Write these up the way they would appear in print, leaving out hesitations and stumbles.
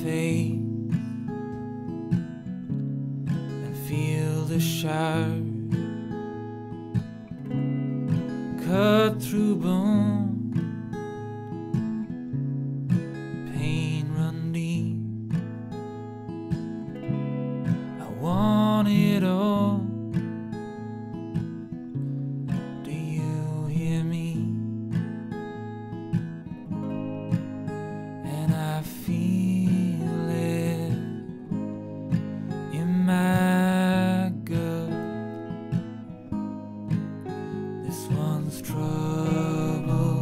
face and feel the sharp cut through bone. Pain run deep. I want it all. Do you hear me? And I feel it in my gut. This one's trouble.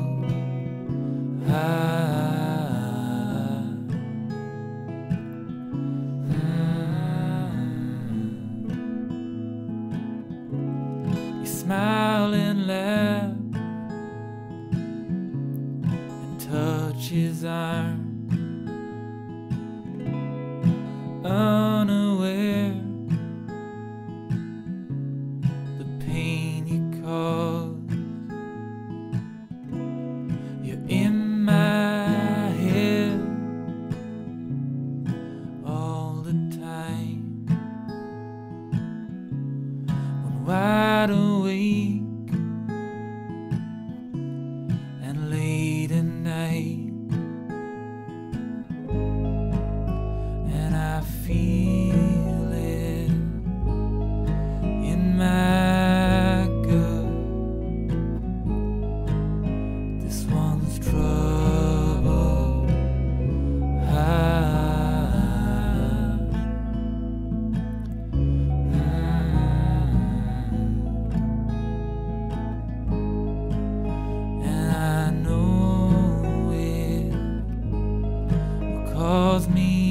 You smile and laugh and touch his arm, unaware the pain you cause. You're in my head all the time, when wide awake and late at night, and I feel it in my gut. This one's trouble. And I know it will cause me